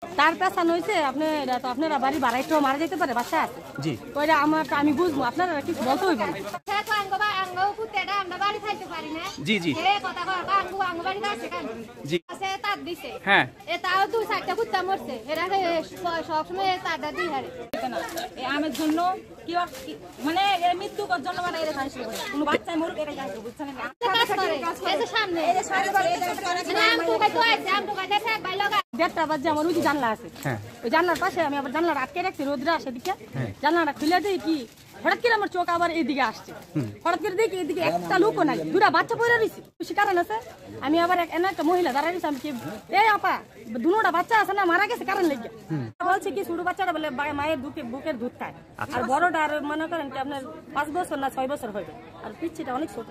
তার পেছানো হয়েছে আপনারা বাড়ি বাড়াইতেও মারা যেতে পারে বাচ্চা আছে জি ওইটা আমি বুঝবো আপনারা কিছু বলতে হইব না জি জি জি হ্যাঁ আমের জন্য কি মানে মৃত্যুর জন্য মানে কোনো বাচ্চা মরুক এটা জানতো বুঝছেন দেড়টা বাজে আমার ওই জানলা আছে ওই জানলার পাশে আমি আবার জানলার আটকে রাখছি রোদ্রে আসে দিকে জানলাটা খুলে দিই কি হঠাৎ করে আমার চোখ আবার এইদিকে আসছে হঠাৎ করে দেখি এদিকে একটা লোকও নাই দুটা বাচ্চা পড়ে রয়েছে খুশি কারণ আছে আমি আবার একটা মহিলা দাঁড়াই রয়েছে আমি কি এই আপা দুটা বাচ্চা আছে না মারা গেছে কারণ লেগে বলছে কি ছোট বাচ্চাটা বলে মায়ের বুকের দুধ খায় আর বড়টা আর মনে করেন কি আপনার 5 বছর না 6 বছর হবে আর পিচ্ছিটা অনেক ছোট।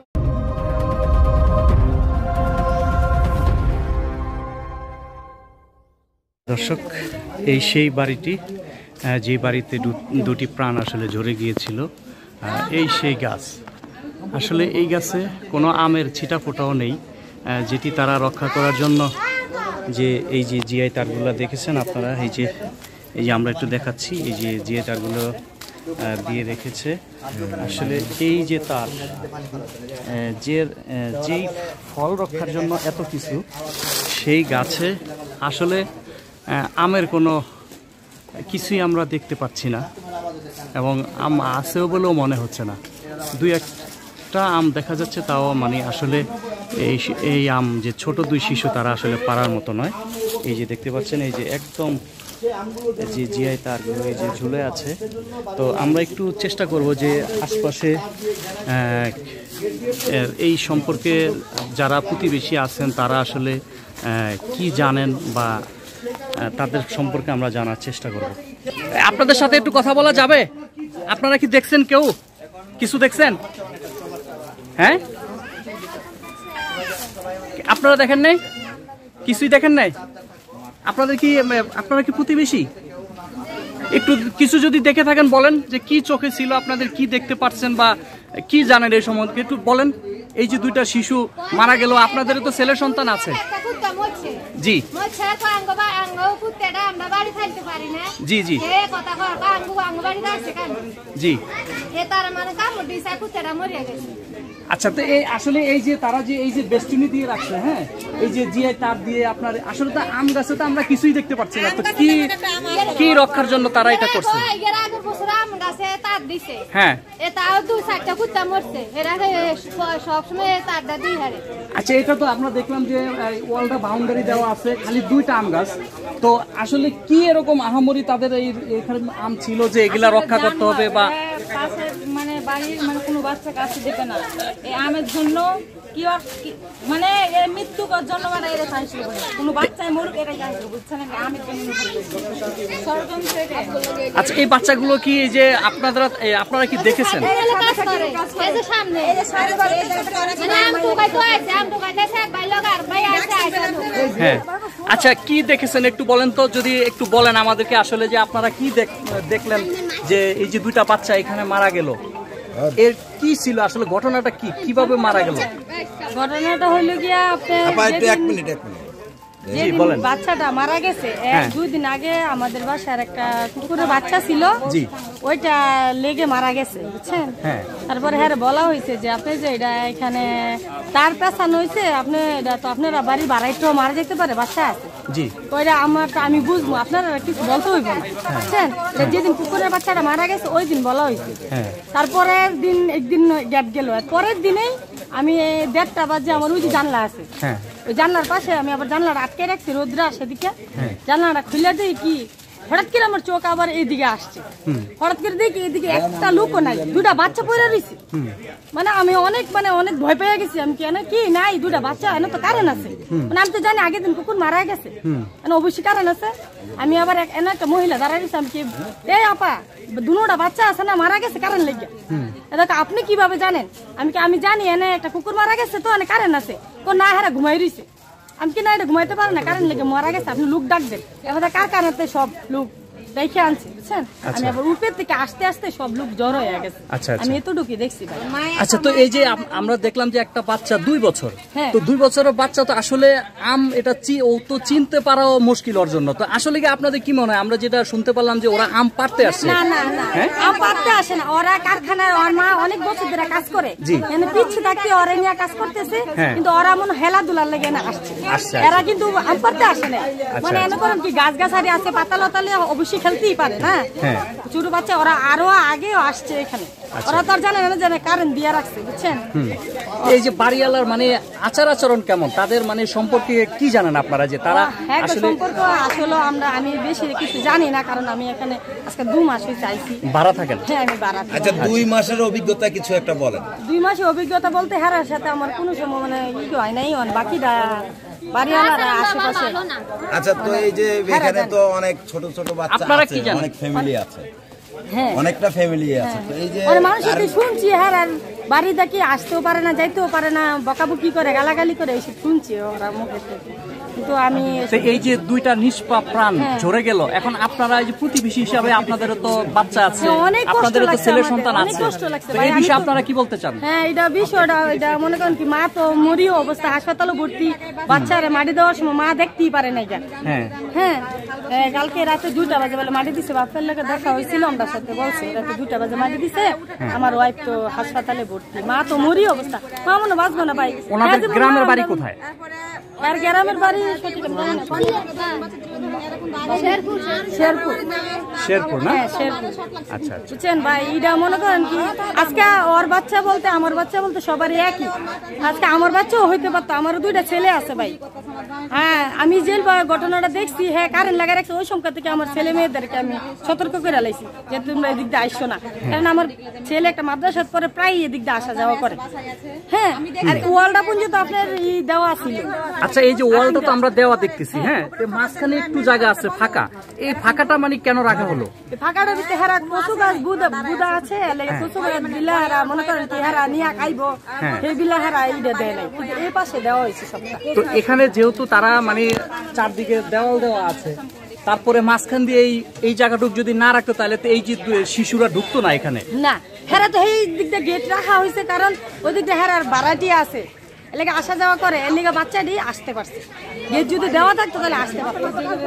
দর্শক এই সেই বাড়িটি যে বাড়িতে দুটি প্রাণ আসলে ঝরে গিয়েছিল এই সেই গাছ আসলে এই গাছে কোনো আমের ছিটা ফোটাও নেই যেটি তারা রক্ষা করার জন্য যে এই যে জিআই তারগুলো দেখেছেন আপনারা এই যে আমরা একটু দেখাচ্ছি এই যে জিআই তারগুলো দিয়ে রেখেছে আসলে এই যে তার যেই ফল রক্ষার জন্য এত কিছু সেই গাছে আসলে আমের কোনো কিছুই আমরা দেখতে পাচ্ছি না এবং আম আছেও বলেও মনে হচ্ছে না দুই একটা আম দেখা যাচ্ছে তাও মানে আসলে এই আম যে ছোট দুই শিশু তারা আসলে পারার মতো নয় এই যে দেখতে পাচ্ছেন এই যে একদম যে জিআই তারগুলো এই যে ঝুলে আছে তো আমরা একটু চেষ্টা করব যে আশপাশে এই সম্পর্কে যারা প্রতিবেশী আছেন তারা আসলে কি জানেন বা তাদের সম্পর্কে আমরা জানার চেষ্টা করব। আপনাদের সাথে একটু কথা বলা যাবে? আপনারা কি দেখছেন কেউ কিছু দেখছেন? হ্যাঁ আপনারা দেখেন নাই কিছুই দেখেন নাই আপনারা কি প্রতিবেশী একটু কিছু যদি দেখে থাকেন বলেন যে কি চোখে ছিল আপনাদের কি দেখতে পাচ্ছেন বা কি জানেন এই সম্বন্ধে একটু বলেন। এই যে দুইটা শিশু মারা গেল আপনাদের তো ছেলে সন্তান আছে জি জি জি জি আচ্ছা তো এই আসলে এই যে তারা যে এই যে বেষ্টনী দিয়ে রাখছে হ্যাঁ এই যে জিআই তার দিয়ে আপনার আসলে তো আম গাছে তো আমরা কিছুই দেখতে পাচ্ছি না তো কি রক্ষার জন্য তারা এটা করছে হ্যাঁ আচ্ছা এটা তো আমরা দেখলাম যে ওয়ালটা বাউন্ডারি দেওয়া আছে খালি দুইটা আম গাছ তো আসলে কি এরকম আহামরি তাদের এইখানে আম ছিল যে এগুলা রক্ষা করতে হবে বা মানে বাড়ির মানে কোনো বাচ্চা কাছে দেবে না এই আমের জন্য কি মানে মৃত্যুর জন্য মানে এটা চাইছিল কোনো বাচ্চাই মরুক এটা চাইছিল বুঝছেন আমের জন্য আচ্ছা এই বাচ্চাগুলো কি এই যে আপনারা কি দেখেছেন হ্যাঁ আচ্ছা কি দেখেছেন একটু বলেন তো যদি একটু বলেন আমাদেরকে আসলে যে আপনারা কি দেখলেন যে এই যে দুইটা বাচ্চা এখানে মারা গেল এর কি ছিল আসলে ঘটনাটা কি কিভাবে মারা গেল ঘটনাটা হইল গিয়া বাচ্চাটা মারা গেছে 2 দিন আগে আমাদের বাসার একটা কুকুরের বাচ্চা ছিল ওইটা লেগে মারা গেছে বুঝছেন তারপরে হ্যাঁ বলা হয়েছে যে আপনি যে এটা এখানে তার পেছানো হয়েছে আপনি এটা তো আপনারা বাড়ি বাড়াইতেও মারা যেতে পারে বাচ্চা আছে ওইটা আমি বুঝবো আপনারা কিছু বলতে হইব না বুঝছেন যেদিন কুকুরের বাচ্চাটা মারা গেছে ওই দিন বলা হয়েছে তারপরের দিন একদিন গ্যাপ গেল পরের দিনেই আমি 1:30 বাজে আমার ওই যে জানলা আছে ওই জানলার পাশে আমি আবার জানলাটা আটকে রাখছি রোদ্রে আসে দিকে জানলাটা খুলে দিই কি হঠাৎ করে আমার চোখ আবার এইদিকে আসছে হঠাৎ করে দেখি এদিকে একটা লোকও নাই দুটা বাচ্চা পড়ে রয়েছে মানে আমি অনেক ভয় পেয়ে গেছি আমি কি নাই দুটা বাচ্চা এনে তো কারণ আছে মানে আমি তো জানি আগের দিন কুকুর মারা গেছে অবশ্যই কারণ আছে আমি আবার একটা মহিলা দাঁড়াই গেছি আমি কি এই আপা দুটা বাচ্চা আছে না মারা গেছে কারণ লেগে দেখো আপনি কিভাবে জানেন আমি জানি এনে একটা কুকুর মারা গেছে তো অনেক কারণ আছে তো না হারা ঘুমাই রয়েছে আমি কি না এটা ঘুমাইতে পারে না কারণ লেগে মারা গেছে আপনি লোক ডাকবেন এবার কার কারণে সব লোক দেখে আনছি বুঝছেন। আমি আবার উপর থেকে আস্তে আস্তে সব লোক জড়ো হয়ে গেছে। আমি এতটুকু দেখছি ভাই। আচ্ছা, তো এই যে আমরা দেখলাম যে একটা বাচ্চা 2 বছর, তো 2 বছরের বাচ্চা তো আসলে আম এটা ও তো চিনতে পারাও মুশকিল ওর জন্য। তো আসলে কি আপনাদের কি মনে হয়, আমরা যেটা শুনতে পারলাম যে ওরা আম পাড়তে আসছে? না না না, আম পাড়তে আসে না, ওরা কারখানায় ওর মা অনেক বছর ধরে কাজ করে, মানে পিছে থাকি ওরা নিয়ে কাজ করতেছে, কিন্তু ওরা মনে খেলাধুলার লেগে না আসছে, এরা কিন্তু আম পাড়তে আসে না। মানে এনে করেন কি গাছ গাছারি আছে, পাতা লতালে অবশ্যই খেলতেই পারে না, ছোট বাচ্চা ওরা আরো আগেও আসছে এখানে, ওরা তো আর জানে না জানে কারেন্ট দিয়ে রাখছে বুঝছেন। এই যে বাড়িওয়ালার মানে আচার আচরণ কেমন, তাদের মানে সম্পর্কে কি জানেন আপনারা, যে তারা আসলে সম্পর্ক আসলে আমি বেশি কিছু জানি না, কারণ আমি এখানে আজকে 2 মাস হয়েছে আইছি। ভাড়া থাকেন? হ্যাঁ আমি ভাড়া থাকি। আচ্ছা 2 মাসের অভিজ্ঞতা কিছু একটা বলেন। 2 মাসের অভিজ্ঞতা বলতে হারার সাথে আমার কোনো সময় মানে ই হয় নাই, বাকিটা বাড়িওয়ালারা আশেপাশে। আচ্ছা, তো এই যে এখানে তো অনেক ছোট ছোট বাচ্চা আছে, অনেক ফ্যামিলি আছে, অনেকটা ফ্যামিলি আছে, তো এই যে মানুষের শুনছি আর বাড়িতে কি আসতেও পারে না, যাইতেও পারে না, বকাবকি করে গালাগালি করে এইসব শুনছি ওরা মুখে থেকে। কিন্তু আমি এই যে 2টা নিষ্পাপ প্রাণ ঝরে গেল, এখন আপনারা এই যে প্রতিবেশী হিসাবে আপনাদেরও তো বাচ্চা আছে, আপনাদের তো ছেলে সন্তান আছে, তো এই বিষয়ে আপনারা কি বলতে চান? হ্যাঁ, এটা বিষয়টা এটা মনে করেন কি মা তো মরিও অবস্থা, হাসপাতালে ভর্তি, বাচ্চারে মাটি দেওয়ার সময় মা দেখতেই পারে না। হ্যাঁ, কালকে রাতে 2টা বাজে বলে মাটি দিছে, বাপের লোকে দেখা হয়েছিল আমরা সাথে, বলছে রাতে 2টা বাজে মাটি দিছে, আমার ওয়াইফ তো হাসপাতালে ভর্তি, মা তো মরি অবস্থা, মা মনে বাঁচবো না ভাই। ওনাদের গ্রামের বাড়ি কোথায়? আর গ্রামের বাড়ি শেরপুর না? আচ্ছা বুঝছেন ভাই, এটা মনে করেন কি আজকে ওর বাচ্চা বলতে আমার বাচ্চা বলতে সবারই একই, আজকে আমার বাচ্চাও হইতে পারতো, আমারও 2টা ছেলে আছে ভাই। হ্যাঁ, আমি জেল ঘটনাটা দেখছি, হ্যাঁ কারেন্ট লাগাই রাখছে, ওই সংখ্যা থেকে আমার ছেলে মেয়েদেরকে আমি সতর্ক করে লাইছি যে তোমরা এদিক দিয়ে আসছো না, কারণ আমার ছেলে একটা মাদ্রাসার পরে প্রায় এদিক দিয়ে আসা যাওয়া করে। হ্যাঁ, আর ওয়ালটা পর্যন্ত আপনার দেওয়া ছিল। আচ্ছা, এই যে ওয়ালটা তো আমরা দেওয়া দেখতেছি, হ্যাঁ, মাঝখানে একটু জায়গা আছে ফাঁকা, এই ফাঁকাটা মানে কেন রাখা হলো? ফাঁকাটা দিতে হারা কচু গাছ বুদা আছে, কচু গাছ দিলে হারা মনে করেন কি হারা নিয়ে খাইবো, সেই বিলা হারা এইটা দেয় নাই, কিন্তু এই পাশে দেওয়া হয়েছে সবটা। তো এখানে যেহেতু তারা মানে চারদিকে দেওয়াল দেওয়া আছে, তারপরে মাঝখান দিয়ে এই জায়গাটুকু যদি না রাখতো তাহলে তো এই যে শিশুরা ঢুকতো না এখানে। না, হেরা তো এই দিক দিয়ে গেট রাখা হয়েছে, কারণ ওই দিক দিয়ে হেরার ভাড়াটি আছে, এলাকা আসা যাওয়া করে, এর লিগে বাচ্চাটি আসতে পারছে। গেট যদি দেওয়া থাকতো তাহলে আসতে পারতো।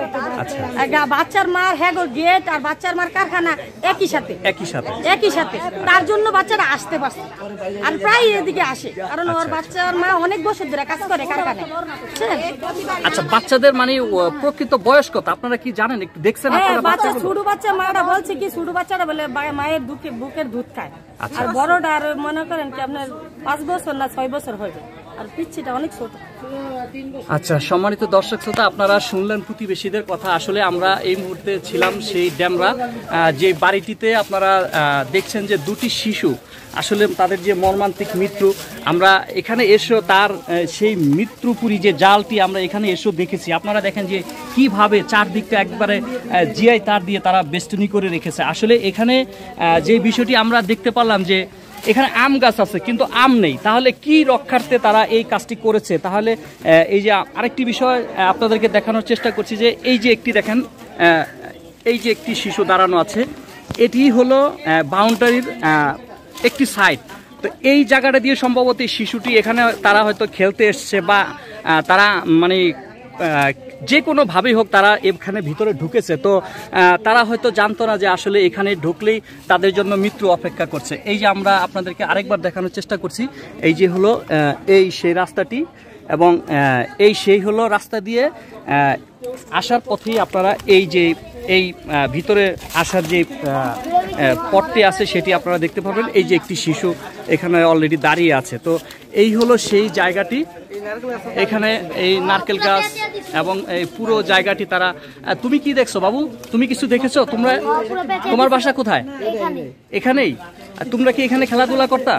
বাচ্চার মার গেট আর বাচ্চার মার কারখানা একই সাথে, তার জন্য বাচ্চারা আসতে পারছে, আর প্রায় এদিকে আসে, কারণ ওর বাচ্চার মা অনেক বছর ধরে কাজ করে কারখানায়। আচ্ছা, বাচ্চাদের মানে প্রকৃত বয়স কত আপনারা কি জানেন, একটু দেখছেন? ছোট বাচ্চা মারা বলছে কি, ছোট বাচ্চারা বলে মায়ের বুকের দুধ খায়, আর বড়টা আর মনে করেন কি আপনার 5 বছর না 6 বছর হইবে, আর পিচ্ছিটা অনেক ছোট। আচ্ছা, সম্মানিত দর্শক শ্রোতা, আপনারা শুনলেন প্রতিবেশীদের কথা। আসলে আমরা এই মুহূর্তে ছিলাম সেই ড্যামরা যে বাড়িটিতে আপনারা দেখছেন যে 2টি শিশু, আসলে তাদের যে মর্মান্তিক মৃত্যু, আমরা এখানে এসো তার সেই মৃত্যুপুরী যে জালটি আমরা এখানে এসো দেখেছি। আপনারা দেখেন যে কিভাবে চারদিকটা একবারে জিআই তার দিয়ে তারা বেষ্টনী করে রেখেছে। আসলে এখানে যে বিষয়টি আমরা দেখতে পারলাম যে এখানে আম গাছ আছে কিন্তু আম নেই, তাহলে কি রক্ষার্থে তারা এই কাজটি করেছে? তাহলে এই যে আরেকটি বিষয় আপনাদেরকে দেখানোর চেষ্টা করছি যে এই যে একটি দেখেন, এই যে একটি শিশু দাঁড়ানো আছে, এটি হলো বাউন্ডারির একটি সাইড। তো এই জায়গাটা দিয়ে সম্ভবত এই শিশুটি এখানে তারা হয়তো খেলতে এসছে, বা তারা মানে যে কোনোভাবেই হোক তারা এখানে ভিতরে ঢুকেছে, তো তারা হয়তো জানতো না যে আসলে এখানে ঢুকলেই তাদের জন্য মৃত্যু অপেক্ষা করছে। এই যে আমরা আপনাদেরকে আরেকবার দেখানোর চেষ্টা করছি, এই যে হলো এই সেই রাস্তাটি, এবং এই সেই হলো রাস্তা দিয়ে আসার পথেই আপনারা এই যে এই ভিতরে আসার যে পথটি আছে সেটি আপনারা দেখতে পাবেন। এই যে একটি শিশু এখানে অলরেডি দাঁড়িয়ে আছে, তো এই হলো সেই জায়গাটি, এখানে এই নারকেল গাছ এবং এই পুরো জায়গাটি তারা। তুমি কি দেখছো বাবু, তুমি কিছু দেখেছো? তোমার বাসা কোথায়? এখানেই। তোমরা কি এখানে খেলাধুলা করতা?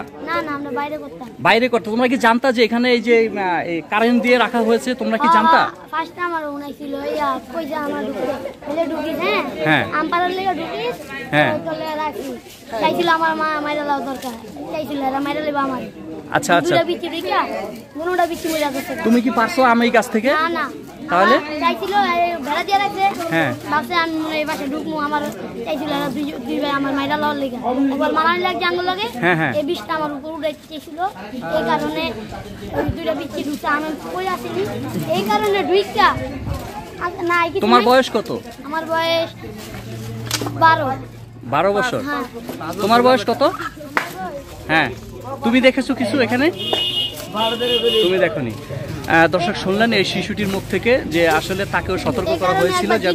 বাইরে করতো। তোমরা কি জানতা যে এখানে এই যে কারেন্ট দিয়ে রাখা হয়েছে, তোমরা কি জানতা? আচ্ছা আচ্ছা, তুমি কি পারছো আম এই গাছ থেকে? তাহলে চাইছিল বেড়া দিয়ে রাখছে হ্যাঁ ভাবছে আমি এই বাসে ঢুকবো আমার চাইছিল দুই ভাই আমার মাইরা লওয়ার লেগে একবার মারানি লাগছে আঙ্গুল লাগে এই বিষটা আমার উপর উঠে চেয়েছিল এই কারণে ওই দুইটা বিচ্ছি ঢুকছে আমি কই আসিনি এই কারণে ঢুইকা না তোমার বয়স কত? আমার বয়স 12 বছর। তোমার বয়স কত? হ্যাঁ তুমি দেখেছো কিছু এখানে? তুমি দেখোনি। দর্শক শুনলেন এই শিশুটির মুখ থেকে যে আসলে তাকেও সতর্ক করা হয়েছিল যেন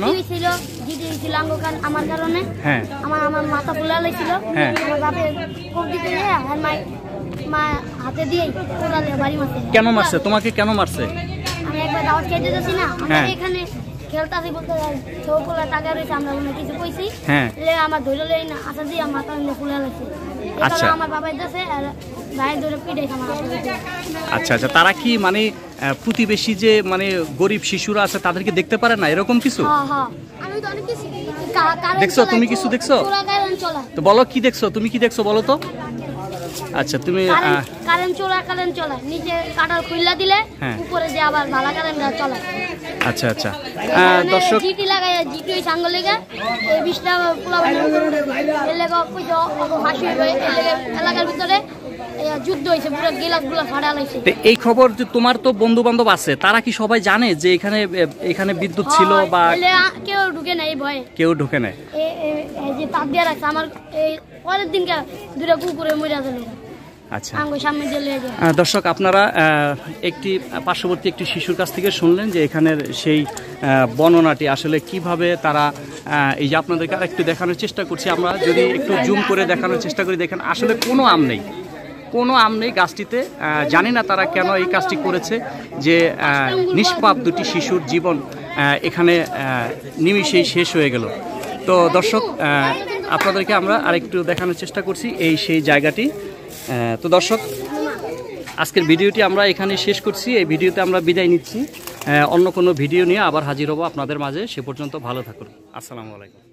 আমার কারণে হ্যাঁ আমার মাথা ফুলা লাগছিল হ্যাঁ আমার বাপে কোপ দিতে আর মা হাতে দিয়ে কোড়ালে বাড়ি মারছে। কেন মারছে তোমাকে? কেন মারছে? আমি একবার দাওয়াত খেতে যাচ্ছি না আমরা এখানে খেলতাছি বলতে ছোকলা টাকা রয়েছে আমরা মনে কিছু কইছি আমার ধরে লই না আশা দিয়ে মাথা ফুলা লাগছে। আচ্ছা আমার বাবা যাচ্ছে আর ভাইয়ের ধরে পিটাই আমার। আচ্ছা আচ্ছা তারা কি মানে প্রতিবেশী যে মানে গরিব শিশুরা আছে তাদেরকে দেখতে পারে না এরকম কিছু? আমি তো অনেক কিছু দেখছো? তুমি কিছু দেখছো? তো বলো কি দেখছো? তুমি কি দেখছো বলো তো? আচ্ছা তুমি কারেন্ট চলা নিচে কাটার খুইলা দিলে উপরে যে আবার ভালো কারেন্ট চলে। আচ্ছা আচ্ছা দর্শক জিটি লাগায় জিটি ওই সাঙ্গ লেগে এই বিষটা পোলা এর লেগে কইতো হাসি হয়ে এলাকার ভিতরে যুদ্ধ হইছে পুরো গিলাসগুলো ফাড়া লাইছে। এই খবর যে তোমার তো বন্ধু বান্ধব আছে তারা কি সবাই জানে যে এখানে বিদ্যুৎ ছিল বা কেউ ঢুকে নাই এই ভয়ে? কেউ ঢুকে নাই। এই যে তার দিয়ে রাখছে আমার এই পরের দিনকে দুটো কুকুরে মরে গেল। আচ্ছা দর্শক আপনারা একটি পার্শ্ববর্তী একটি শিশুর কাছ থেকে শুনলেন যে এখানের সেই বর্ণনাটি আসলে কিভাবে তারা এই যে আপনাদেরকে একটু দেখানোর চেষ্টা করছি আমরা যদি একটু জুম করে দেখানোর চেষ্টা করি দেখেন আসলে কোনো আম নেই গাছটিতে। জানি না তারা কেন এই কাজটি করেছে যে নিষ্পাপ দুটি শিশুর জীবন এখানে নিমিষেই শেষ হয়ে গেল। তো দর্শক আপনাদেরকে আমরা আরেকটু দেখানোর চেষ্টা করছি এই সেই জায়গাটি। তো দর্শক আজকের ভিডিওটি আমরা এখানে শেষ করছি। এই ভিডিওতে আমরা বিদায় নিচ্ছি। অন্য কোনো ভিডিও নিয়ে আবার হাজির হব আপনাদের মাঝে। সে পর্যন্ত ভালো থাকুন। আসসালামু আলাইকুম।